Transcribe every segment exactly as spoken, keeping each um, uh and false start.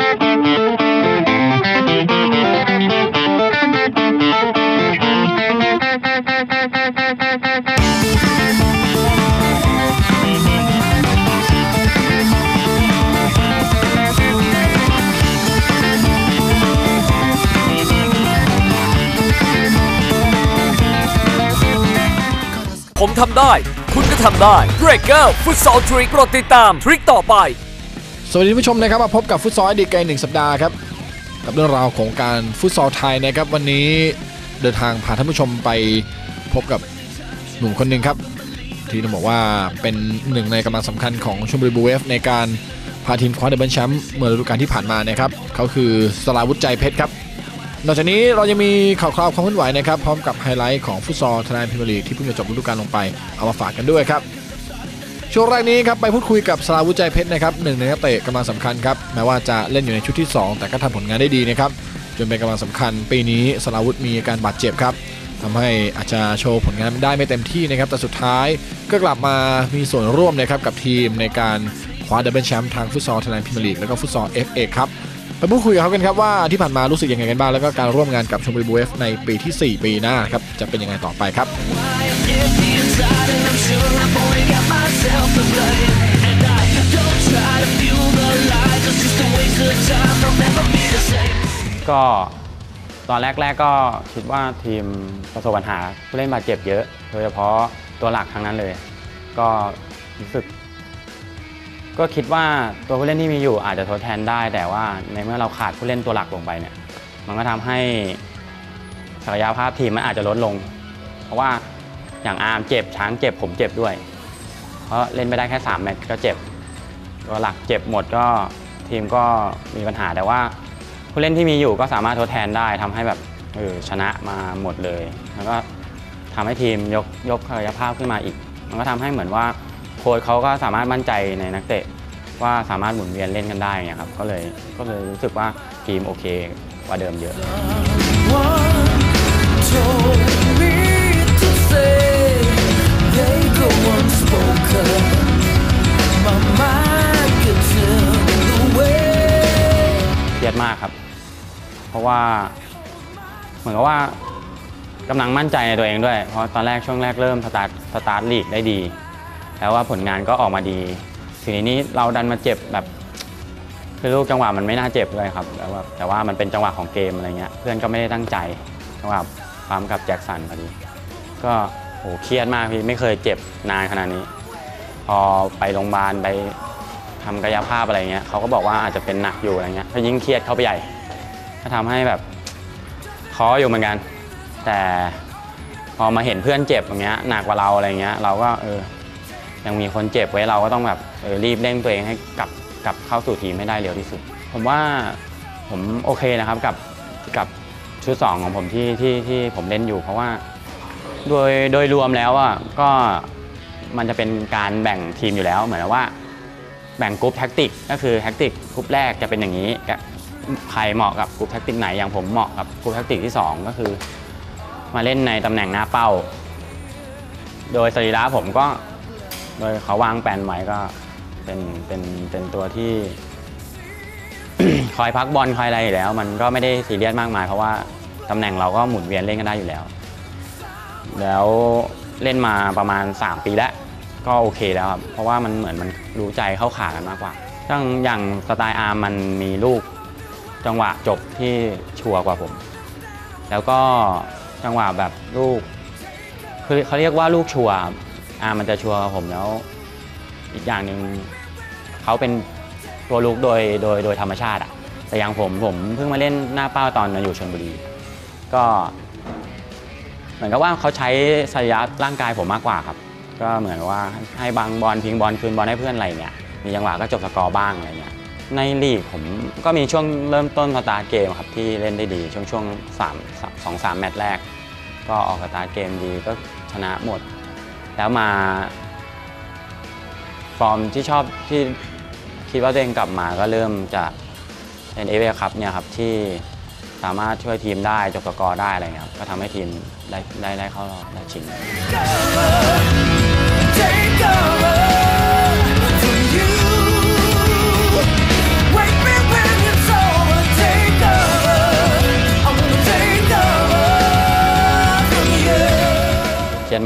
ผมทำได้คุณก็ทำได้ Breaker ฟุตซอลทริคโปรดติดตามทริคต่อไปสวัสดีผู้ชมนะครับมาพบกับฟุตซอลอดีตไกลหนึ่งสัปดาห์ครับกับเรื่องราวของการฟุตซอลไทยนะครับวันนี้เดินทางพาท่านผู้ชมไปพบกับหนุ่มคนหนึ่งครับที่ต้องบอกว่าเป็นหนึ่งในกำลังสำคัญของชลบุรีบลูเวฟในการพาทีมคว้าดับเบิลแชมป์เมื่อฤดูกาลที่ผ่านมานะครับเขาคือสราวุธใจเพชรครับนอกจากนี้เรายังมีข่าวคราวความเคลื่อนไหวนะครับพร้อมกับไฮไลท์ของฟุตซอลไทยแลนด์พรีเมียร์ลีกที่เพิ่งจะจบฤดูกาลลงไปเอามาฝากกันด้วยครับช่วงแรกนี้ครับไปพูดคุยกับสราวุธใจเพชรนะครับหนึ่งในนักเตะกำลังสำคัญครับแม้ว่าจะเล่นอยู่ในชุดที่สองแต่ก็ทำผลงานได้ดีนะครับจนเป็นกำลังสำคัญปีนี้สราวุธมีอาการบาดเจ็บครับทำให้อาจจะโชว์ผลงานได้ไม่เต็มที่นะครับแต่สุดท้ายก็กลับมามีส่วนร่วมนะครับกับทีมในการคว้าดับเบิลแชมป์ทางฟุตซอลไทยแลนด์พรีเมียร์ลีกแล้วก็ฟุตซอล เอฟ เอ ครับไปพูดคุยกับเขากันครับว่าที่ผ่านมารู้สึกยังไงกันบ้างแล้วก็การร่วมงานกับชลบุรีบลูเวฟในปีที่สี่ปีหน้าครับจะเป็นยังไงต่อไปครับก็ตอนแรกๆก็คิดว่าทีมประสบปัญหาผู้เล่นบาดเจ็บเยอะโดยเฉพาะตัวหลักทั้งนั้นเลยก็รู้สึกก็คิดว่าตัวผู้เล่นที่มีอยู่อาจจะทดแทนได้แต่ว่าในเมื่อเราขาดผู้เล่นตัวหลักลงไปเนี่ยมันก็ทำให้ศักยภาพทีมมันอาจจะลดลงเพราะว่าอย่างอาร์มเจ็บช้างเจ็บผมเจ็บด้วยเพราะเล่นไม่ได้แค่สามแมตช์ก็เจ็บตัวหลักเจ็บหมดก็ทีมก็มีปัญหาแต่ว่าผู้เล่นที่มีอยู่ก็สามารถทดแทนได้ทำให้แบบเออชนะมาหมดเลยแล้วก็ทำให้ทีมยกยกศักยภาพขึ้นมาอีกมันก็ทำให้เหมือนว่าโค้ชเขาก็สามารถมั่นใจในนักเตะว่าสามารถหมุนเวียนเล่นกันได้เนี่ยครับก็เลยก็เลยรู้สึกว่าทีมโอเคกว่าเดิมเยอะเครียดมากครับเพราะว่าเหมือนกับว่ากำลังมั่นใจในตัวเองด้วยเพราะตอนแรกช่วงแรกเริ่มสตาร์ทสตาร์ทลีกได้ดีแล้วว่าผลงานก็ออกมาดีทีนี้เราดันมาเจ็บแบบคือลูกจังหวะมันไม่น่าเจ็บเลยครับแต่ว่าแต่ว่ามันเป็นจังหวะของเกมอะไรเงี้ยเพื่อนก็ไม่ได้ตั้งใจจังหวะปั๊มกับแจ็คสันพอดีก็โหเครียดมากพี่ไม่เคยเจ็บนานขนาดนี้พอไปโรงพยาบาลไปทำกายภาพอะไรเงี้ยเขาก็บอกว่าอาจจะเป็นหนักอยู่อะไรเงี้ยก็ยิ่งเครียดเข้าไปใหญ่ก็ทำให้แบบท้ออยู่เหมือนกันแต่พอมาเห็นเพื่อนเจ็บอย่างเงี้ยหนักกว่าเราอะไรเงี้ยเราก็เออยังมีคนเจ็บไว้เราก็ต้องแบบเออรีบเร่งตัวเองให้กลับกลับเข้าสู่ทีมให้ได้เร็วที่สุดผมว่าผมโอเคนะครับกับกับชุดสองของผมที่ที่ที่ผมเล่นอยู่เพราะว่าโดยโดยรวมแล้วอ่ะก็มันจะเป็นการแบ่งทีมอยู่แล้วเหมือนว่าแบ่งกรุ๊ปแท็กติกก็คือแท็กติกกรุ๊ปแรกจะเป็นอย่างนี้ใครเหมาะกับกรุ๊ปแท็กติกไหนอย่างผมเหมาะกับกรุ๊ปแท็กติกที่สองก็คือมาเล่นในตำแหน่งหน้าเป้าโดยสรีระผมก็โดยเขาวางแผนไว้ก็เป็นเป็นเป็นตัวที่ คอยพักบอลคอยอะไรอยู่แล้วมันก็ไม่ได้ซีเรียสมากมายเพราะว่าตำแหน่งเราก็หมุนเวียนเล่นกันได้อยู่แล้วแล้วเล่นมาประมาณสามปีแล้วก็โอเคแล้วครับเพราะว่ามันเหมือนมันรู้ใจเข้าขากันมากกว่าทั้งอย่างสไตล์อาร์มมันมีลูกจังหวะจบที่ชัวร์กว่าผมแล้วก็จังหวะแบบลูกคือเขาเรียกว่าลูกชัวร์อาร์มมันจะชัวร์กับผมแล้วอีกอย่างหนึ่งเขาเป็นตัวลุกโดยโดยโดยธรรมชาติอะแต่อย่างผมผมเพิ่งมาเล่นหน้าเป้าตอนมาอยู่ชลบุรีก็เหมือนกับว่าเขาใช้สรีระร่างกายผมมากกว่าครับก็เหมือนว่าให้บังบอลพิงบอลคืนบอลให้เพื่อนอะไรเงี้ยมีจังหวะก็จบสกอร์บ้างอะไรเงี้ยในลีกผมก็มีช่วงเริ่มต้นสตาร์ทเกมครับที่เล่นได้ดีช่วงช่วงสามสองสามแมตช์แรกก็ออกสตาร์ทเกมดีก็ชนะหมดแล้วมาฟอร์มที่ชอบที่คิดว่าตัวเองกลับมาก็เริ่มจะเป็นเอฟเอคัพเนี่ยครับที่สามารถช่วยทีมได้จบสกอร์ได้อะไรเงี้ยก็ทำให้ทีมได้ได้ได้เข้ารอบได้ชิง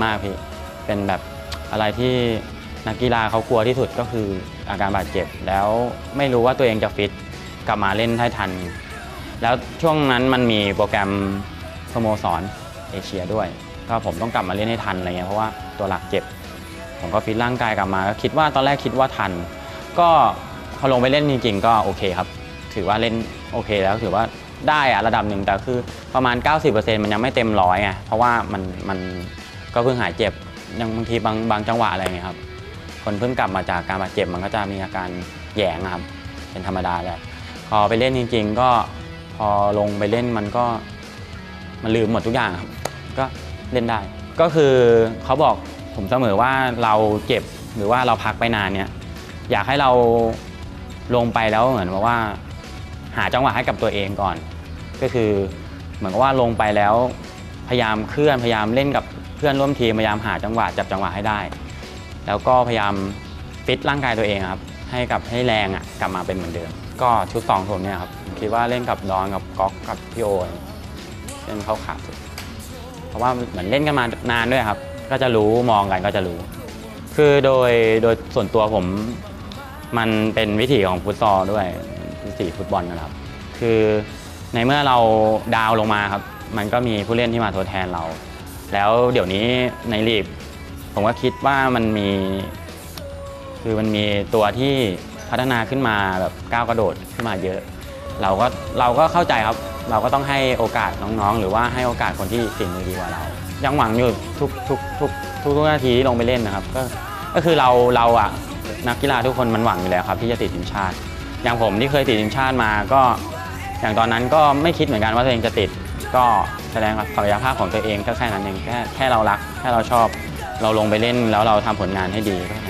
มากพี่เป็นแบบอะไรที่นักกีฬาเขากลัวที่สุดก็คืออาการบาดเจ็บแล้วไม่รู้ว่าตัวเองจะฟิตกลับมาเล่นได้ทันแล้วช่วงนั้นมันมีโปรแกรมสโมสรเอเชียด้วยก็ผมต้องกลับมาเล่นให้ทันอะไรเงี้ยเพราะว่าตัวหลักเจ็บผมก็ฟิตร่างกายกลับมาก็คิดว่าตอนแรกคิดว่าทันก็พอลงไปเล่นจริงๆก็โอเคครับถือว่าเล่นโอเคแล้วถือว่าได้อะระดับหนึ่งแต่คือประมาณ เก้าสิบเปอร์เซ็นต์ มันยังไม่เต็มร้อยไงเพราะว่ามันมันก็เพิ่งหายเจ็บยังบางทีบางบางจังหวะอะไรเงี้ยครับคนเพิ่งกลับมาจากการบาดเจ็บมันก็จะมีอาการแหย่งครับเป็นธรรมดาแหละพอไปเล่นจริงๆก็พอลงไปเล่นมันก็มันลืมหมดทุกอย่างครับก็เล่นได้ก็คือเขาบอกผมเสมอว่าเราเจ็บหรือว่าเราพักไปนานเนี่ยอยากให้เราลงไปแล้วเหมือนว่าหาจังหวะให้กับตัวเองก่อนก็คือเหมือนกับว่าลงไปแล้วพยายามเคลื่อนพยายามเล่นกับเพื่อนร่วมทีมพยายามหาจังหวะจับจังหวะให้ได้แล้วก็พยายามฟิตร่างกายตัวเองครับให้กับให้แรงอ่ะกลับมาเป็นเหมือนเดิมก็ชุดสองผมเนี่ยครับคิดว่าเล่นกับดอนกับก๊อกกับพี่โอเล่นเข้าขาสุดเพราะว่าเหมือนเล่นกันมานานด้วยครับก็จะรู้มองกันก็จะรู้คือโดยโดยส่วนตัวผมมันเป็นวิถีของฟุตซอลด้วยวิถีฟุตบอลนะครับคือในเมื่อเราดาวลงมาครับมันก็มีผู้เล่นที่มาทดแทนเราแล้วเดี๋ยวนี้ในลีกผมก็คิดว่ามันมีคือมันมีตัวที่พัฒนาขึ้นมาแบบก้าวกระโดดขึ้นมาเยอะเราก็เราก็เข้าใจครับเราก็ต้องให้โอกาสน้องๆหรือว่าให้โอกาสคนที่ฝีมือดีกว่าเรายังหวังอยู่ทุกทุกทุกทุกทุกนาทีที่ลงไปเล่นนะครับก็ก็คือเราเราอะนักกีฬาทุกคนมันหวังอยู่แล้วครับที่จะติดทีมชาติอย่างผมที่เคยติดทีมชาติมาก็อย่างตอนนั้นก็ไม่คิดเหมือนกันว่าตัวเองจะติดก็แสดงศักยภาพของตัวเองก็แค่นั้นเองแค่แค่เรารักแค่เราชอบเราลงไปเล่นแล้วเราทำผลงานให้ดีก็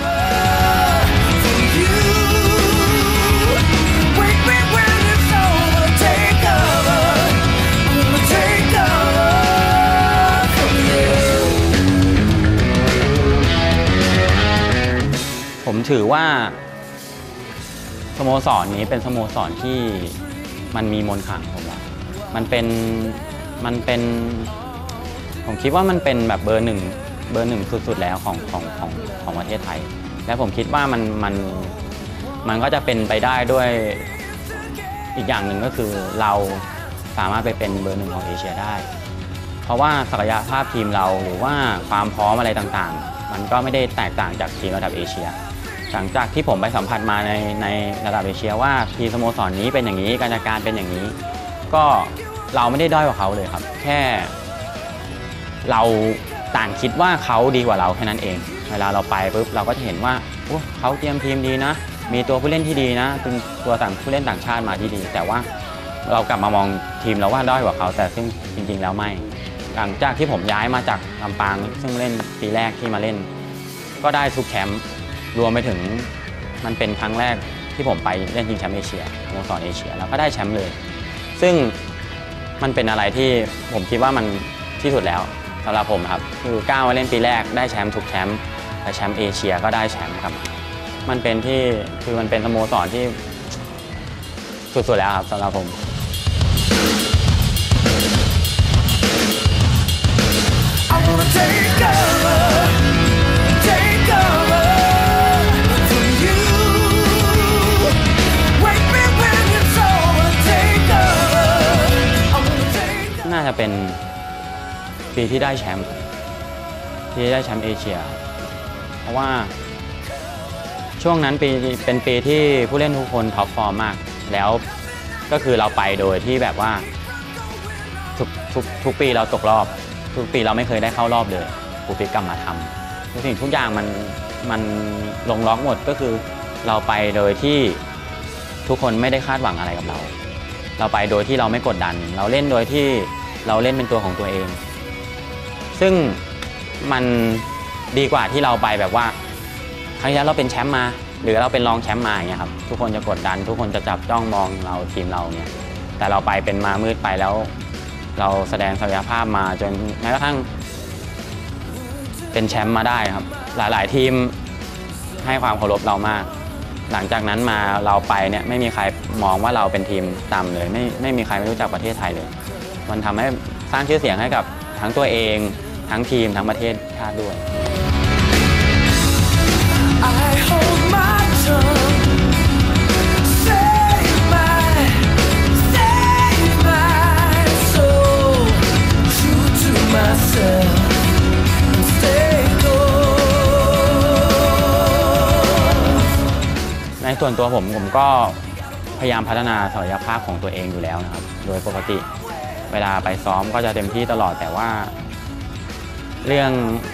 ผมถือว่าสโมสรนี้เป็นสโมสรที่มันมีมนต์ขลังผมว่ามันเป็นมันเป็นผมคิดว่ามันเป็นแบบเบอร์หนึ่งเบอร์หนึ่งสุดๆแล้วของของของของประเทศไทยและผมคิดว่ามันมันมันก็จะเป็นไปได้ด้วยอีกอย่างหนึ่งก็คือเราสามารถไปเป็นเบอร์หนึ่งของเอเชียได้เพราะว่าศักยภาพทีมเราหรือว่าความพร้อมอะไรต่างๆมันก็ไม่ได้แตกต่างจากทีมระดับเอเชียหลังจากที่ผมไปสัมผัสมาในในระดับเอเชียว่าทีมสโมสรนี้เป็นอย่างนี้การจัดการเป็นอย่างนี้ก็เราไม่ได้ด้อยกว่าเขาเลยครับแค่เราต่างคิดว่าเขาดีกว่าเราแค่นั้นเองเวลาเราไปปุ๊บเราก็จะเห็นว่าโอ้เขาเตรียมทีมดีนะมีตัวผู้เล่นที่ดีนะเป็นตัวต่างผู้เล่นต่างชาติมาที่ดีแต่ว่าเรากลับมามองทีมเราว่าด้อยกว่าเขาแต่ซึ่งจริงๆแล้วไม่หลังจากที่ผมย้ายมาจากลำปางซึ่งเล่นปีแรกที่มาเล่นก็ได้ทุกแชมป์รวมไปถึงมันเป็นครั้งแรกที่ผมไปเล่นชิงแชมป์เอเชียสโมสรเอเชียแล้วก็ได้แชมป์เลยซึ่งมันเป็นอะไรที่ผมคิดว่ามันที่สุดแล้วสำหรับผมครับคือก้าวมาเล่นปีแรกได้แชมป์ทุกแชมป์และแชมป์เอเชียก็ได้แชมป์ครับมันเป็นที่คือมันเป็นสโมสรที่สุดๆแล้วครับสำหรับผมน่าจะเป็นปีที่ได้แชมป์ที่ได้แชมป์เอเชียเพราะว่าช่วงนั้นปีเป็นปีที่ผู้เล่นทุกคนท็อปฟอร์มมากแล้วก็คือเราไปโดยที่แบบว่าทุกทุกทุกปีเราตกรอบทุกปีเราไม่เคยได้เข้ารอบเลยปูปิกกลับมาทำทุกสิ่งทุกอย่างมันมันลงล็อกหมดก็คือเราไปโดยที่ทุกคนไม่ได้คาดหวังอะไรกับเราเราไปโดยที่เราไม่กดดันเราเล่นโดยที่เราเล่นเป็นตัวของตัวเองซึ่งมันดีกว่าที่เราไปแบบว่าครั้งที่แล้วเราเป็นแชมป์มาหรือเราเป็นรองแชมป์มาอย่างเงี้ยครับทุกคนจะกดดันทุกคนจะจับจ้องมองเราทีมเราเนี่ยแต่เราไปเป็นมามืดไปแล้วเราแสดงศักยภาพมาจนแม้กระทั่งเป็นแชมป์มาได้ครับหลายๆทีมให้ความเคารพเรามากหลังจากนั้นมาเราไปเนี่ยไม่มีใครมองว่าเราเป็นทีมต่ำเลยไม่ไม่มีใครไม่รู้จักประเทศไทยเลยมันทำให้สร้างชื่อเสียงให้กับทั้งตัวเองทั้งทีมทั้งประเทศชาติด้วยในส่วนตัวผมผมก็พยายามพัฒนาศักยภาพของตัวเองอยู่แล้วนะครับโดยปกติเวลาไปซ้อมก็จะเต็มที่ตลอดแต่ว่าเรื่อง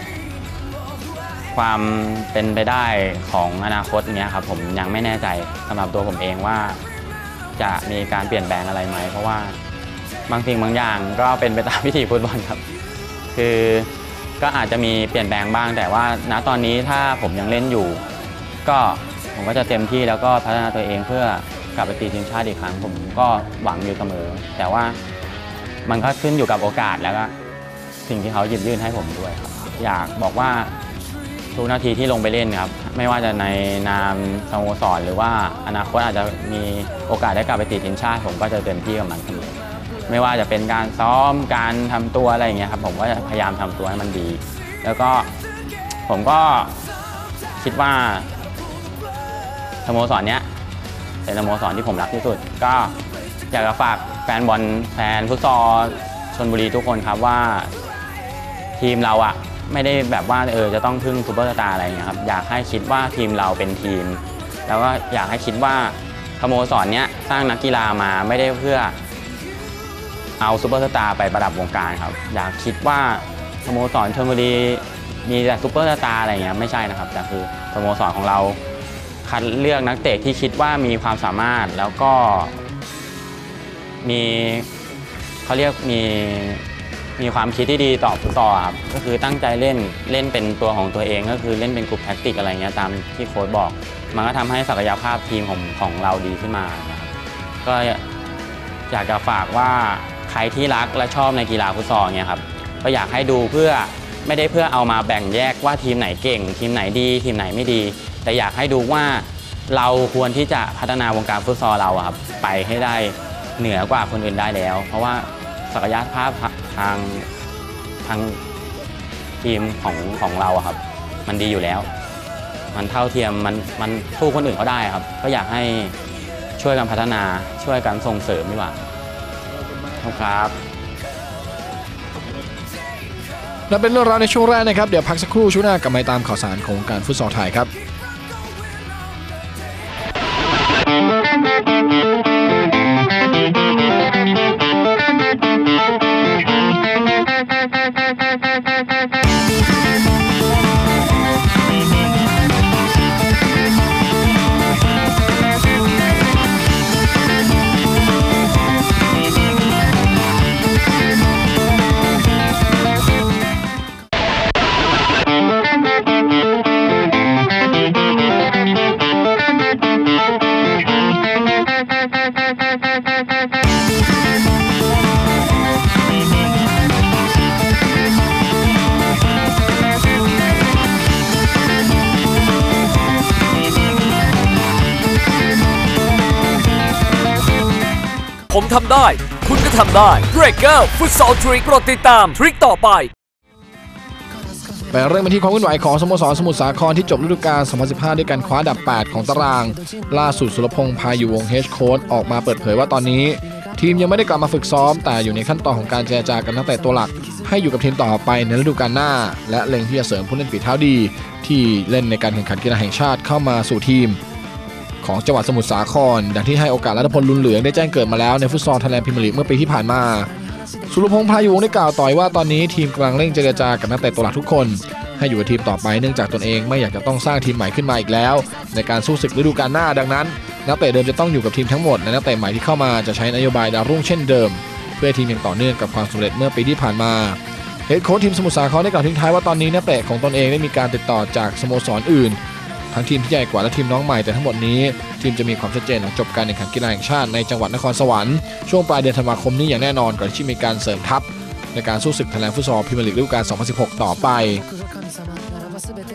ความเป็นไปได้ของอนาคตเนี้ยครับผมยังไม่แน่ใจสำหรับตัวผมเองว่าจะมีการเปลี่ยนแปลงอะไรไหมเพราะว่าบางสิ่งบางอย่างก็เป็นไปตามวิถีฟุตบอลครับคือก็อาจจะมีเปลี่ยนแปลงบ้างแต่ว่าณตอนนี้ถ้าผมยังเล่นอยู่ก็ผมก็จะเต็มที่แล้วก็พัฒนาตัวเองเพื่อกลับไปติดทีมชาติอีกครั้งผมก็หวังอยู่เสมอแต่ว่ามันก็ขึ้นอยู่กับโอกาสแล้วก็สิ่งที่เขาหยิบยื่นให้ผมด้วยครับอยากบอกว่าทุกนาทีที่ลงไปเล่นครับไม่ว่าจะในนามสโมสรหรือว่าอนาคตอาจจะมีโอกาสได้กลับไปติดทีมชาติผมก็จะเต็มที่กับมันเสมอไม่ว่าจะเป็นการซ้อมการทำตัวอะไรอย่างเงี้ยครับผมก็จะพยายามทำตัวให้มันดีแล้วก็ผมก็คิดว่าสโมสรเนี้ยเป็นสโมสรที่ผมรักที่สุดก็อยากจะฝากแฟนบอลแฟนฟุตซอลชลบุรีทุกคนครับว่าทีมเราอะไม่ได้แบบว่าเออจะต้องพึ่งซูเปอร์สตาร์อะไรอย่างเงี้ยครับอยากให้คิดว่าทีมเราเป็นทีมแล้วก็อยากให้คิดว่าสโมสรเนี้ยสร้างนักกีฬามาไม่ได้เพื่อเอาซูเปอร์สตาร์ไปประดับวงการครับอยากคิดว่าสโมสรชลบุรีมีแต่ซูเปอร์สตาร์อะไรอย่างเงี้ยไม่ใช่นะครับแต่คือสโมสรของเราคัดเลือกนักเตะที่คิดว่ามีความสามารถแล้วก็มีเขาเรียกมีมีความคิดที่ดีต่อฟุตซอลครับก็คือตั้งใจเล่นเล่นเป็นตัวของตัวเองก็คือเล่นเป็นกลุ่มแท็กติกอะไรเงี้ยตามที่โค้ชบอกมันก็ทำให้ศักยภาพทีมของของเราดีขึ้นมาครับก็อยากจะฝากว่าใครที่รักและชอบในกีฬาฟุตซอลเนี่ยครับก็อยากให้ดูเพื่อไม่ได้เพื่อเอามาแบ่งแยกว่าทีมไหนเก่งทีมไหนดีทีมไหนไม่ดีแต่อยากให้ดูว่าเราควรที่จะพัฒนาวงการฟุตซอลเราครับไปให้ได้เหนือกว่าคนอื่นได้แล้วเพราะว่าศักยภาพทางทางทีมของของเราครับมันดีอยู่แล้วมันเท่าเทียมมันมันสู้คนอื่นเขาได้ครับก็อยากให้ช่วยกันพัฒนาช่วยกันส่งเสริมดีกว่าครับและเป็นเรื่องราวในช่วงแรกนะครับเดี๋ยวพักสักครู่ช่วงหน้ากลับมาตามข่าวสารของวงการฟุตซอลไทยครับผมทำได้คุณก็ทำได้ Breaker Futsal Trick โปรดติดตามทริคต่อไปไปเริ่มกันที่ความเคลื่อนไหวของสโมสรสมุทรสาครที่จบฤดูกาล สองพันสิบห้า ด้วยการคว้าอันดับ แปด ของตารางล่าสุดสุรพงษ์พายุวงศ์เฮดโค้ชออกมาเปิดเผยว่าตอนนี้ทีมยังไม่ได้กลับมาฝึกซ้อมแต่อยู่ในขั้นตอนของการเจรจากับนักเตะตัวหลักให้อยู่กับทีมต่อไปในฤดูกาลหน้าและเล็งที่จะเสริมผู้เล่นฝีเท้าดีที่เล่นในการแข่งขันกีฬาแห่งชาติเข้ามาสู่ทีมของจังหวัดสมุทรสาครดังที่ให้โอกาสรัตพลลุนเหลืองได้แจ้งเกิดมาแล้วในฟุตซอลไทยแลนด์พรีเมียร์ลีกเมื่อปีที่ผ่านมาสุรพงษ์พายุวงศ์ได้กล่าวต่อว่าตอนนี้ทีมกำลังเร่งเจรจากับนักเตะตัวหลักทุกคนให้อยู่กับทีมต่อไปเนื่องจากตนเองไม่อยากจะต้องสร้างทีมใหม่ขึ้นมาอีกแล้วในการสู้ศึกฤดูกาลหน้าดังนั้นนักเตะเดิมจะต้องอยู่กับทีมทั้งหมดและนักเตะใหม่ที่เข้ามาจะใช้นโยบายดาวรุ่งเช่นเดิมเพื่อทีมยังต่อเนื่องกับความสำเร็จเมื่อปีที่ผ่านมาเฮดโค้ชทีมสมุทรสาครได้กล่าวทิ้งท้ายว่าตอนนี้นักเตะของตนเองได้มีการติดต่อจากสโมสรอื่นทั้งทีมที่ใหญ่กว่าและทีมน้องใหม่แต่ทั้งหมดนี้ทีมจะมีความชัดเจนหลังจบการแข่งขันกีฬาแห่งชาติในจังหวัดนครสวรรค์ช่วงปลายเดือนธันวาคมนี้อย่างแน่นอนก่อนที่มีการเสริมทัพในการสู้ศึกไทยแลนด์ฟุตซอลพรีเมียร์ลีกฤดูกาล สองพันสิบหก ต่อไป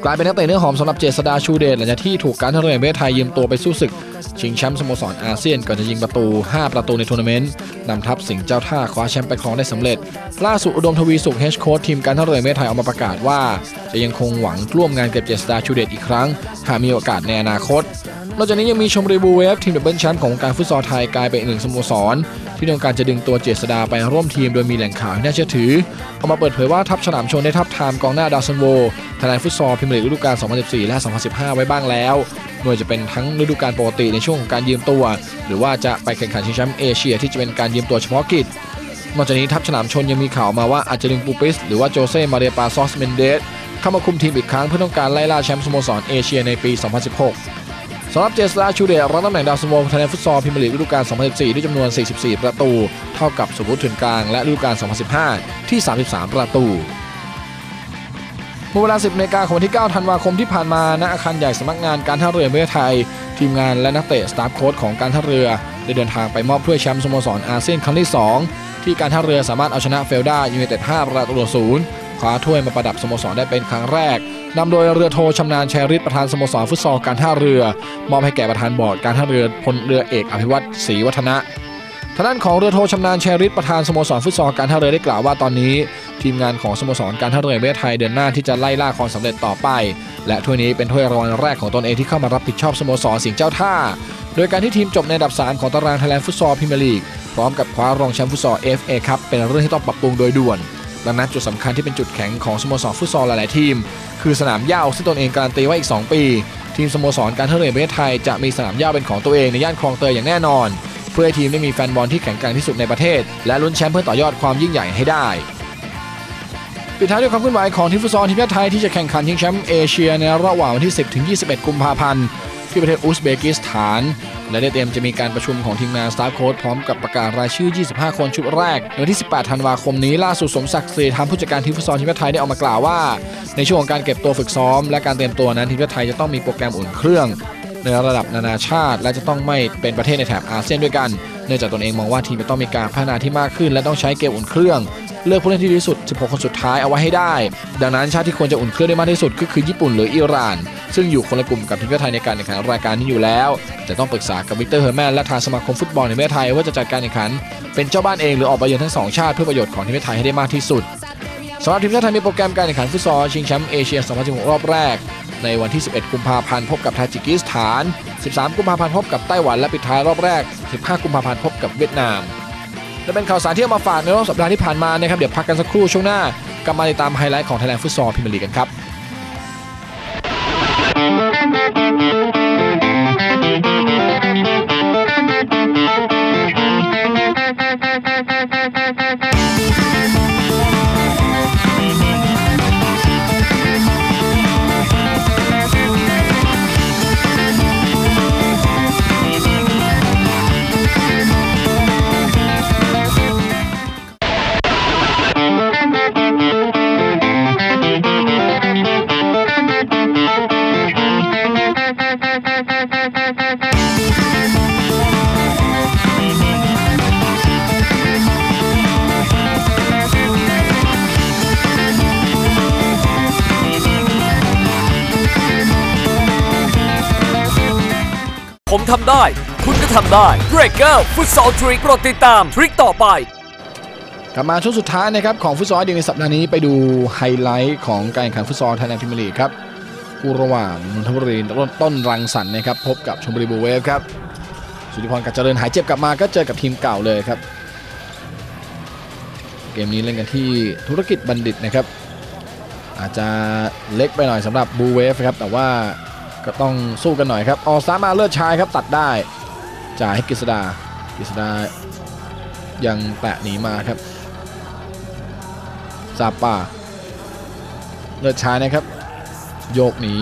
กลายเป็นนักเตะเนื้อหอมสำหรับเจษฎาชูเดชหลังจากที่ถูกการท่าเรือแห่งประเทศไทยยืมตัวไปสู้ศึกชิงแชมป์สโมสรอาเซียนก่อนจะยิงประตูห้าประตูในทัวร์นาเมนต์นำทัพสิงห์เจ้าท่าคว้าแชมป์ไปครองได้สำเร็จล่าสุดอุดมทวีสุขเฮดโค้ชทีมการท่าเรือแห่งประเทศไทยออกมาประกาศว่าจะยังคงหวังร่วมงานกับเจษฎาชูเดชอีกครั้งหากมีโอกาสในอนาคตนอกจากนี้ยังมีชมบุรีบลูเวฟทีมดับเบิลแชมป์ของวงการฟุตซอลไทยกลายเป็นอีกหนึ่งสโมสรที่ต้องการจะดึงตัวเจษฎาไปร่วมทีมโดยมีแหล่งข่าวที่น่าเชื่อถือออกมาเปิดเผยว่าทัพฉลามชนได้ทับทามกองหน้าดาวซันโวทนายฟุตซอลพรีเมียร์ลีกฤดูกาล สองพันสิบสี่ และ สองพันสิบห้า ไว้บ้างแล้วโดยจะเป็นทั้งฤดูกาลปกติในช่วงของการยืมตัวหรือว่าจะไปแข่งขันชิงแชมป์เอเชียที่จะเป็นการยืมตัวเฉพาะกิจนอกจากนี้ทัพฉลามชนยังมีข่าวมาว่าอาจจะดึงปูปิสหรือว่าโจเซ่มาเรียปาซอสเมนเดสเข้ามาคุมทีมอีกครั้งเพื่อต้องการไล่ล่าแชมป์สโมสรเอเชียในปี สองพันสิบหกสำหรับเจษฎาชูเดชรับตำแหน่งดาวซันโวทนายฟุตซอลพรีเมียร์ลีกฤดูกาล สองพันสิบสี่ ด้วยจำนวน สี่สิบสี่ ประตูเท่ากับสุภวุฒิ เถื่อนกลางและฤดูกาล สองพันสิบห้า ที่ สามสิบสาม ประตูเมื่อเวลา สิบนาฬิกาของวันที่ เก้า ธันวาคมที่ผ่านมาณอาคารใหญ่สำนักงานการท่าเรือแห่งประเทศไทยทีมงานและนักเตะสตาฟโค้ชของการท่าเรือได้เดินทางไปมอบถ้วยแชมป์สโมสรอาเซียนครั้งที่สองที่การท่าเรือสามารถเอาชนะเฟลดายูไนเต็ดห้าประตูต่อศูนย์คว้าถ้วยมาประดับสโมสรได้เป็นครั้งแรกนำโดยเรือโทชำนาญชัยฤทธิ์ประธานสโมสรฟุตซอลการท่าเรือมอบให้แก่ประธานบอร์ดการท่าเรือพลเรือเอกอภิวัตรศรีวัฒนะทางด้านของเรือโทชำนาญชัยฤทธิ์ประธานสโมสรฟุตซอลการท่าเรือได้กล่าวว่าตอนนี้ทีมงานของสโมสรการท่าเรือแห่งประเทศไทยเดินหน้าที่จะไล่ล่าความสำเร็จต่อไปและถ้วยนี้เป็นถ้วยรางวัลแรกของตนเองที่เข้ามารับผิดชอบสโมสรสิงห์เจ้าท่าโดยการที่ทีมจบในอันดับสามของตารางไทยแลนด์ฟุตซอลพรีเมียร์ลีกพร้อมกับคว้ารองแชมป์ฟุตซอล เอฟ เอ คัพเป็นเรื่องที่ต้องปรับปรุงโดยด่วนดังนั้นจุดสำคัญที่เป็นจุดแข็งของสโมสรฟุตซอลหลายๆทีมคือสนามหญ้าซึ่งตนเองการันตีไว้อีกสองปีทีมสโมสรการท่าเรือแห่งประเทศไทยจะมีสนามหญ้าเป็นของตัวเองในย่านคลองเตยอย่างแน่นอนเพื่อให้ทีมได้มีแฟนบอลที่แข็งแกร่งที่สุดในประเทศและลุ้นแชมป์เพื่อต่อยอดความยิ่งใหญ่ให้ได้ปิดท้ายด้วยความเคลื่อนไหวของทีมฟุตซอลทีมชาติไทยที่จะแข่งขันชิงแชมป์เอเชียในระหว่างวันที่ สิบถึงยี่สิบเอ็ด กุมภาพันธ์ที่ประเทศอุซเบกิสถานและได้เตรียมจะมีการประชุมของทีมงานสตาฟโค้ชพร้อมกับประกาศรายชื่อยี่สิบห้าคนชุดแรกในวันที่สิบแปดธันวาคมนี้ล่าสุดสมศักดิ์ศรีธรรมผู้จัดการทีมฟุตซอลทีมชาติไทยได้ออกมากล่าวว่าในช่วงของการเก็บตัวฝึกซ้อมและการเตรียมตัวนั้นทีมชาติไทยจะต้องมีโปรแกรมอุ่นเครื่องในระดับนานาชาติและจะต้องไม่เป็นประเทศในแถบอาเซียนด้วยกันเนื่องจากตนเองมองว่าทีมจะต้องมีการพัฒนาที่มากขึ้นและต้องใช้เกมอุ่นเครื่องเลือกผู้เล่นที่ดีที่สุดสิบหกคนสุดท้ายเอาไว้ให้ได้ดังนั้นชาติที่ควรจะอุ่นเครื่องได้มากที่สุดก็คือญี่ปุ่นหรืออิหร่านซึ่งอยู่คนละกลุ่มกับทีมชาติไทยในการแข่งขันรายการนี้อยู่แล้วจะต้องปรึกษากับวิกเตอร์เฮอร์แมนและทางสมาคมฟุตบอลในประเทศไทยว่าจะจัดการแข่งขันเป็นเจ้าบ้านเองหรือออกไปเยือนทั้งสองชาติเพื่อประโยชน์ของทีมชาติไทยให้ได้มากที่สุดสำหรับทีมชาติไทยมีโปรแกรมการแข่งขันฟุตซอลชิงแชมป์เอเชีย สองพันสิบหก รอบแรกในวันที่ สิบเอ็ด กุมภาพันธ์พบกับทาจิกิสถาน สิบสาม กุมภาพันธ์พบกับไต้หวันและปิดท้ายรอบแรก สิบห้า กุมภาพันธ์พบกับเวียดนามและเป็นข่าวสารที่เอามาฝากในรอบสัปดาห์ที่ผ่านมานะครับเดี๋ยวพักกันสักครู่ช่วงหน้ากลับมาติดตามไฮไลท์ของ Thailand Futsal Premier League กันครับผมทำได้คุณก็ทำได้ Breaker Futsal Trick โปรดติดตามทริคต่อไปกลับมาช่วงสุดท้ายนะครับของฟุตซอลเด็กในสัปดาห์นี้ไปดูไฮไลท์ของการแข่งขันฟุตซอลไทยแลนด์พรีเมียร์ลีกครับคู่ระหว่างนนทบุรีต้นรังสรรค์นะครับพบกับชลบุรีบลูเวฟครับสุธิพรกัจเจริญหายเจ็บกลับมาก็เจอกับทีมเก่าเลยครับเกมนี้เล่นกันที่ธุรกิจบัณฑิตนะครับอาจจะเล็กไปหน่อยสำหรับบลูเวฟครับแต่ว่าก็ต้องสู้กันหน่อยครับออสตามาเลิศชายครับตัดได้จ่ายให้กฤษดากฤษดายังแตะหนีมาครับซาป่าเลิศชายนะครับโยกหนี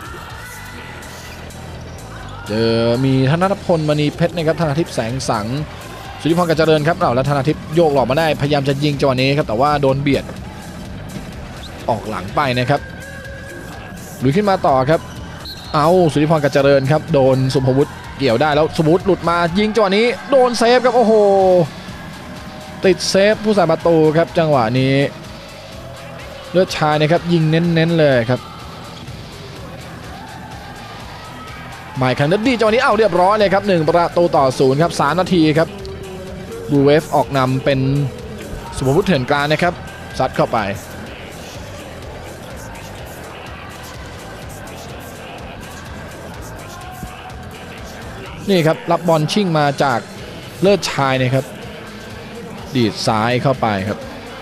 เจอมีธนพลมณีเพชรนะครับธนาทิพย์แสงสังสุธิพรกัจเจริญครับแล้วธนาทิพย์โยกหลอกมาได้พยายามจะยิงจังหวะนี้ครับแต่ว่าโดนเบียดออกหลังไปนะครับลุยขึ้นมาต่อครับเอาสุธิพรกัจเจริญครับโดนสุภวุฒิเกี่ยวได้แล้วสุภวุฒิหลุดมายิงจังหวะนี้โดนเซฟครับโอ้โหติดเซฟผู้สาประตูครับจังหวะนี้เลือดชายนะครับยิงเน้นๆเลยครับไมค์คันเดดดี้จังหวะนี้เอาเรียบร้อยเลยครับหนึ่งประตูต่อศูนย์ครับสามนาทีครับบลูเวฟออกนำเป็นสุภวุฒิเถื่อนกลางนะครับซัดเข้าไปนี่ครับรับบอลชิ่งมาจากเลิศชายนะครับดีดซ้ายเข้าไปครับ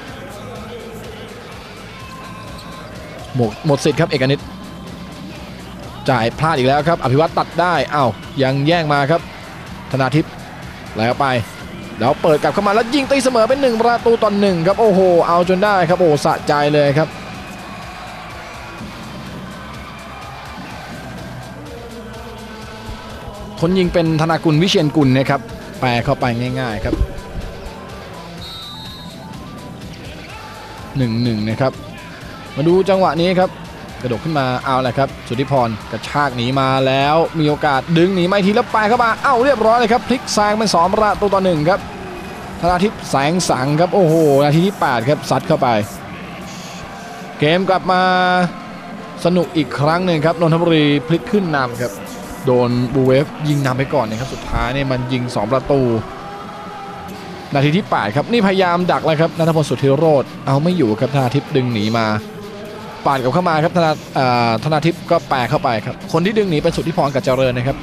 หมดหมดสิทธิ์ครับเอกนิตจ่ายพลาดอีกแล้วครับอภิวัตตัดได้อ้าวยังแย่งมาครับธนาทิพย์ไหลเข้าไปแล้วเปิดกลับเข้ามาแล้วยิงตีเสมอเป็นหนึ่งประตูต่อหนึ่งครับโอ้โหเอาจนได้ครับโอ้สะใจเลยครับคนยิงเป็นธนากุลวิเชียรกุลนะครับแปลเข้าไปง่ายๆครับ หนึ่งหนึ่ง นะครับมาดูจังหวะนี้ครับกระโดดขึ้นมาเอาแหละครับสุทธิพรกระชากหนีมาแล้วมีโอกาสดึงหนีไม่ทีแล้วปลายเข้ามาเอ้าเรียบร้อยเลยครับพลิกแซงเป็นสองประตูต่อหนึ่งครับธนาทิพย์แสงสังครับโอ้โหนาทีที่แปดครับซัดเข้าไปเกมกลับมาสนุกอีกครั้งหนึ่งครับนนทบุรีพลิกขึ้นนำครับโดนบูเวฟยิงนำไปก่อนนะครับสุดท้ายเนี่ยมันยิงสองประตูนาทีที่แปดครับนี่พยายามดักเลยครับณัฐพลสุทธิโรจน์เอาไม่อยู่ครับธนาทิพย์ดึงหนีมาปาดกับเข้ามาครับธนาธนาทิพย์ก็แปะเข้าไปครับคนที่ดึงหนีเป็นสุทธิพรกับเจริญนะครับ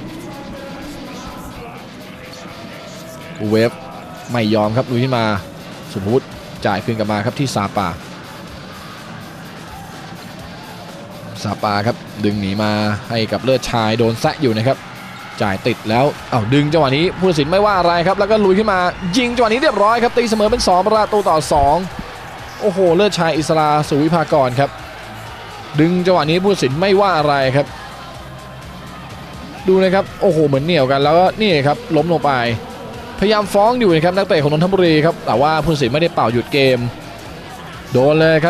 บูเวฟไม่ยอมครับลุยขึ้นมาสุภวุฒิจ่ายคืนกลับมาครับที่ซาปาซาปาครับดึงหนีมาให้กับเลิศชายโดนแซะอยู่นะครับจ่ายติดแล้วเอาดึงจังหวะนี้ผู้ตัดสินไม่ว่าอะไรครับแล้วก็ลุยขึ้นมายิงจังหวะนี้เรียบร้อยครับตีเสมอเป็นสองประตูต่อสองโอ้โหเลิศชายอิสราสุวิภากรครับดึงจังหวะนี้ผู้ตัดสินไม่ว่าอะไรครับดูนะครับโอ้โหเหมือนเหนี่ยวกันแล้วก็นี่ครับล้มลงไปพยายามฟ้องอยู่นะครับนักเตะของนนทบุรีครับแต่ว่าผู้ตัดสินไม่ได้เป่าหยุดเกมโดนเลยครับ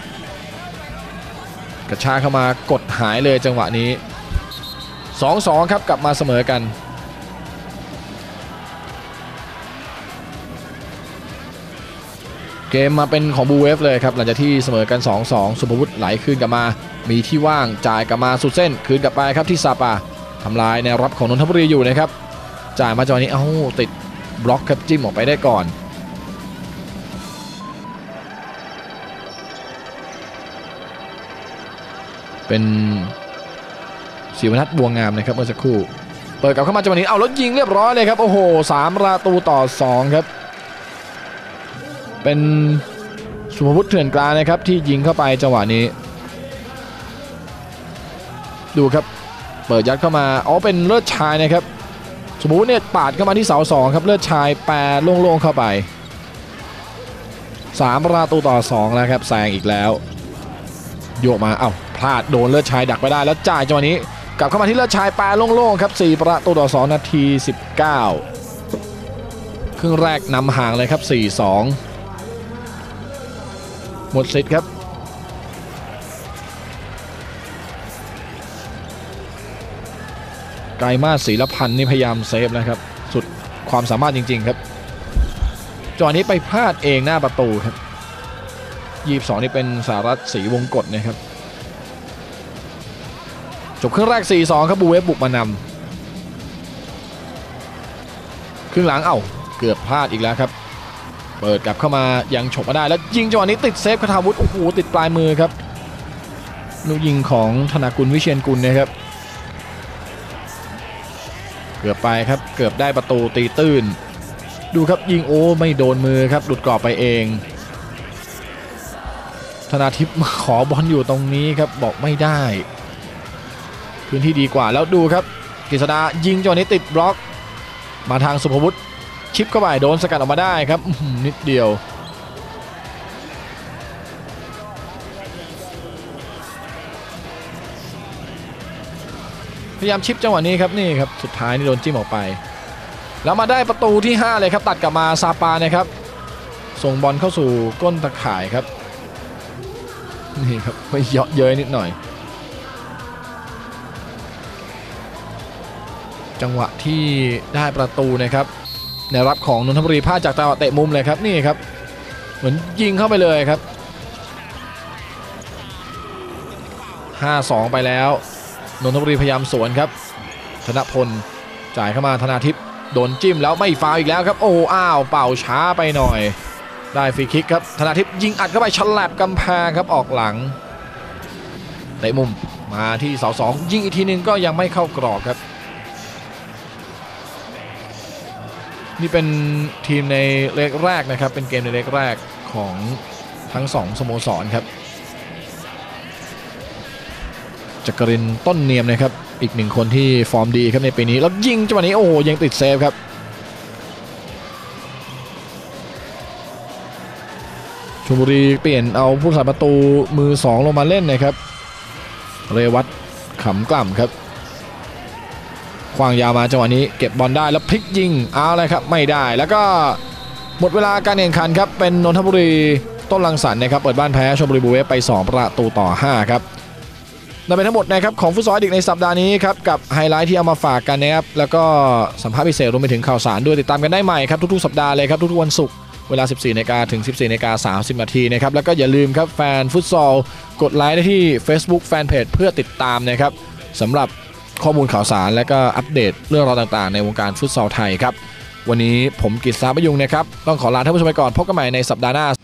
กระชากเข้ามากดหายเลยจังหวะนี้ สองสอง ครับกลับมาเสมอกันเกมมาเป็นของบูเวฟเลยครับหลังจากที่เสมอกัน สองสอง สุภวุฒิไหลคืนกลับมามีที่ว่างจ่ายกลับมาสุดเส้นคืนกลับไปครับที่ซาปาทำลายแนวรับของนนทบุรีอยู่นะครับจ่ายมาจังหวะนี้เอ้าติดบล็อกครับจิ้มออกไปได้ก่อนเป็นศิวนัทบัวงามนะครับเมื่อสักครู่เปิดกลับเข้ามาจังหวะนี้เอาแล้วยิงเรียบร้อยเลยครับโอ้โหสามประตูต่อสองครับเป็นสุภวุฒิเถื่อนกลางนะครับที่ยิงเข้าไปจังหวะนี้ดูครับเปิดยัดเข้ามาอ๋อเป็นเลิศชายนะครับสุภวุฒิเนี่ยปาดเข้ามาที่เสาสองครับเลิศชายแปรโล่งๆเข้าไปสามประตูต่อสองแล้วครับแซงอีกแล้วโยกมาเอ้าพลาดโดนเลิศชายดักไปได้แล้วจ่ายจังหวะนี้กลับเข้ามาที่เลิศชายแปรโล่งๆครับสี่ประตูต่อสองนาทีสิบเก้าครึ่งแรกนำห่างเลยครับสี่สองหมดสิทธิ์ครับไกรมาสศรีละพันธ์นี่พยายามเซฟนะครับสุดความสามารถจริงๆครับจังหวะนี้ไปพลาดเองหน้าประตูครับยี่สิบสองนี่เป็นสารัตน์ศรีวงกฎนะครับจบครึ่งแรก สี่สอง ครับบูเวฟบุกมานำครึ่งหลังเอ้าเกือบพลาดอีกแล้วครับเปิดกลับเข้ามายังฉกมาได้แล้วยิงจังหวะนี้ติดเซฟคทาวุฒิโอ้โหติดปลายมือครับลูกยิงของธนากุลวิเชียรกุลนะครับเกือบไปครับเกือบได้ประตูตีตื้นดูครับยิงโอ้ไม่โดนมือครับหลุดกรอบไปเองธนาทิพย์ขอบอลอยู่ตรงนี้ครับบอกไม่ได้พื้นที่ดีกว่าแล้วดูครับกฤษดายิงจังหวะนี้ติดบล็อกมาทางสุภวุฒิชิปเข้าไปโดนสกัดออกมาได้ครับนิดเดียวพยายามชิปจังหวะนี้ครับนี่ครับสุดท้ายนี่โดนจิ้มออกไปแล้วมาได้ประตูที่ห้าเลยครับตัดกลับมาซาปานะครับส่งบอลเข้าสู่ก้นตะข่ายครับนี่ครับไปเยาะเย้ยนิดหน่อยจังหวะที่ได้ประตูนะครับในรับของนนทบุรีพลาดจากจังหวะเตะมุมเลยครับนี่ครับเหมือนยิงเข้าไปเลยครับ ห้าสอง ไปแล้วนนทบุรีพยายามสวนครับธนพลจ่ายเข้ามาธนาทิพย์โดนจิ้มแล้วไม่ฟาวอีกแล้วครับโอ้อ้าวเป่าช้าไปหน่อยได้ฟรีคิกครับธนาทิพย์ยิงอัดเข้าไปฉลับกำแพงครับออกหลังเตะมุมมาที่เสาสองยิงอีกทีนึงก็ยังไม่เข้ากรอบครับนี่เป็นทีมในเล็กแรกนะครับเป็นเกมในเล็กแรกของทั้งสองสโมสรครับจักรินทร์ต้นเนียมนะครับอีกหนึ่งคนที่ฟอร์มดีครับในปีนี้แล้วยิงจังหวะนี้โอ้โหยังติดเซฟครับชลบุรีเปลี่ยนเอาผู้รักษาประตูมือสองลงมาเล่นนะครับเรวัตขำกล่ำครับขวางยาวมาจังหวะนี้เก็บบอลได้แล้วพลิกยิงเอาเลยครับไม่ได้แล้วก็หมดเวลาการแข่งขันครับเป็นนนทบุรีต้นรังสรรค์นะครับเปิดบ้านแพ้ชลบุรีบูเวฟไปสองประตูต่อห้าครับนั่นเป็นทั้งหมดนะครับของฟุตซอลดิกในสัปดาห์นี้ครับกับไฮไลท์ที่เอามาฝากกันนะครับแล้วก็สัมภาษณ์พิเศษรวมไปถึงข่าวสารด้วยติดตามกันได้ใหม่ครับทุกๆสัปดาห์เลยครับทุกๆวันศุกร์เวลา สิบสี่นาฬิกา ถึง สิบสี่นาฬิกาสามสิบนาทีนะครับแล้วก็อย่าลืมครับแฟนฟุตซอลกดไลค์ได้ที่ Facebook Fanpage เพื่อติดตามนะครับสำหรับข้อมูลข่าวสารและก็อัปเดตเรื่องราวต่างๆในวงการฟุตซอลไทยครับวันนี้ผมกิตติ สาประยุงนะครับต้องขอลาท่านผู้ชมไปก่อนพบกันใหม่ในสัปดาห์หน้า